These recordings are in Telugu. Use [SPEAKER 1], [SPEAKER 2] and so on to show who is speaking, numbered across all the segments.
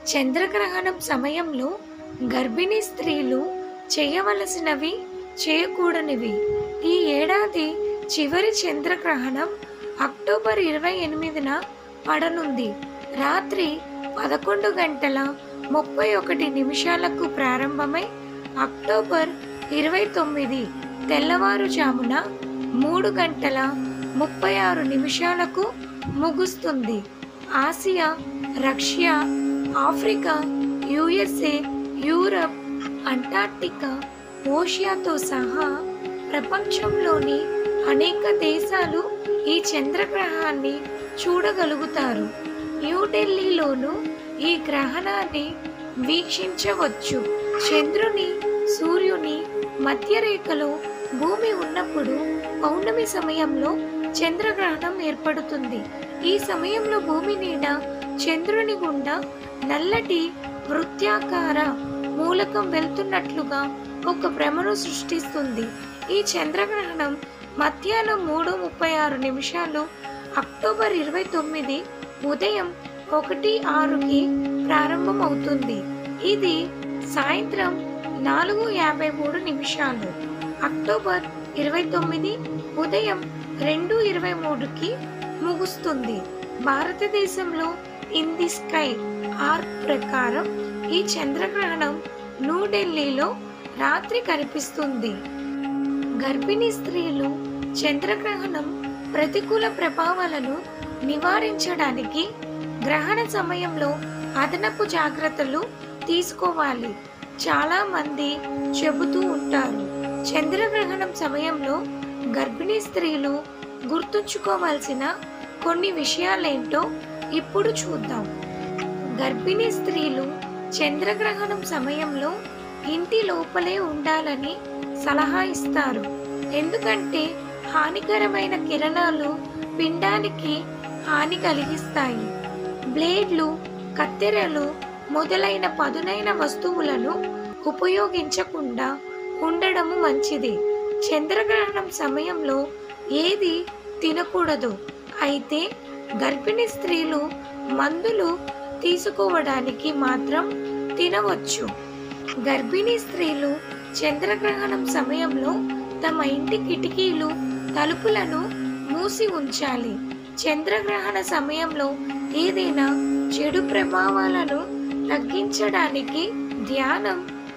[SPEAKER 1] చంద్రగ్రహణం సమయంలో గర్భిణీ స్త్రీలు చేయవలసినవి, చేయకూడనివి. ఈ ఏడాది చివరి చంద్రగ్రహణం అక్టోబర్ 28న పడనుంది. రాత్రి 11:31 ప్రారంభమై అక్టోబర్ 29 తెల్లవారుజామున 3:36 ముగుస్తుంది. Asia, Russia, Africa, USA, Europe, Antarctica, ఓషియాతో సహా ప్రపంచంలోని అనేక దేశాలు ఈ చంద్రగ్రహణాన్ని చూడగలుగుతారు. న్యూఢిల్లీలోనూ ఈ గ్రహణాన్ని వీక్షించవచ్చు. చంద్రుని, సూర్యుని మధ్యరేఖలో భూమి ఉన్నప్పుడు పౌర్ణమి సమయంలో చంద్రగ్రహణం ఏర్పడుతుంది. ఈ సమయంలో భూమి నీడ చంద్రుని గుండా నల్లటి వృత్తాకార మూలకం వెళ్తున్నట్లుగా ఒక భ్రమను సృష్టిస్తుంది. ఈ చంద్రగ్రహణం మధ్యాహ్నం 3:36 అక్టోబర్ 29 ఉదయం 1:06కి ప్రారంభమవుతుంది. ఇది సాయంత్రం 4:53 అక్టోబర్ 29 ఉదయం 2:23కి ముగుస్తుంది. భారతదేశంలో ఇన్ ది స్కై ఆర్క్ ప్రకారం ఈ చంద్రగ్రహణం న్యూఢిల్లీలో రాత్రి కనిపిస్తుంది. గర్భిణీ స్త్రీలు చంద్రగ్రహణం ప్రతికూల ప్రభావాలను నివారించడానికి గ్రహణ సమయంలో అదనపు జాగ్రత్తలు తీసుకోవాలి. చాలా మంది చెబుతూ ఉంటారు. చంద్రగ్రహణం సమయంలో గర్భిణీ స్త్రీలు గుర్తుంచుకోవాల్సిన కొన్ని విషయాలేంటో ఇప్పుడు చూద్దాం. గర్భిణీ స్త్రీలు చంద్రగ్రహణం సమయంలో ఇంటి లోపలే ఉండాలని సలహా ఇస్తారు. ఎందుకంటే హానికరమైన కిరణాలు పిండానికి హాని కలిగిస్తాయి. బ్లేడ్లు, కత్తెరలు మొదలైన పదునైన వస్తువులను ఉపయోగించకుండా ఉండడము మంచిది. చంద్రగ్రహణం సమయంలో ఏది తినకూడదు. అయితే గర్భిణీ స్త్రీలు మందులు తీసుకోవడానికి మాత్రం తినవచ్చు. గర్భిణీ స్త్రీలు చంద్రగ్రహణం సమయంలో తమ ఇంటి కిటికీలు, తలుపులను మూసి ఉంచాలి. చంద్రగ్రహణ సమయంలో ఏదైనా చెడు ప్రభావాలను తగ్గించడానికి ధ్యానం,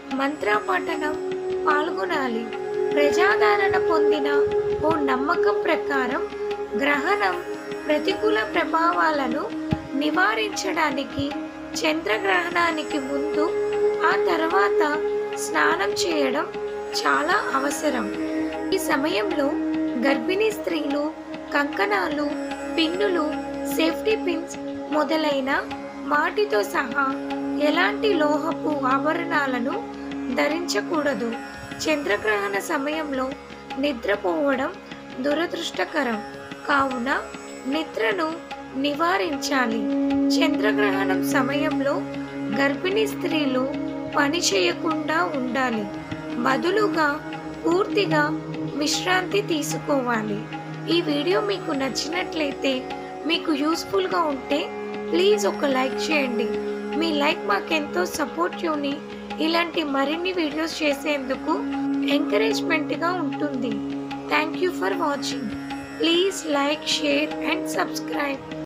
[SPEAKER 1] మంత్రపఠనం పాల్గొనాలి. ప్రజాదరణ పొందిన ఓ నమ్మకం ప్రకారం గ్రహణం ప్రతికూల ప్రభావాలను నివారించడానికి చంద్రగ్రహణానికి ముందు, ఆ తర్వాత స్నానం చేయడం చాలా అవసరం. ఈ సమయంలో గర్భిణీ స్త్రీలు కంకణాలు, పిన్నులు, సేఫ్టీ పిన్స్ మొదలైన వాటితో సహా ఎలాంటి లోహపు ఆభరణాలను ధరించకూడదు. చంద్రగ్రహణ సమయంలో నిద్రపోవడం దురదృష్టకరం కావున నిద్రను నివారించాలి. చంద్రగ్రహణం సమయంలో గర్భిణీ స్త్రీలు పని చేయకుండా ఉండాలి. బదులుగా పూర్తిగా విశ్రాంతి తీసుకోవాలి. ఈ వీడియో మీకు నచ్చినట్లయితే, మీకు యూస్ఫుల్గా ఉంటే ప్లీజ్ ఒక లైక్ చేయండి. మీ లైక్ మాకెంతో సపోర్టివ్ని, ఇలాంటి మరిన్ని వీడియోస్ చేసేందుకు ఎంకరేజ్మెంట్గా ఉంటుంది. Thank you for watching. Please like, share and subscribe.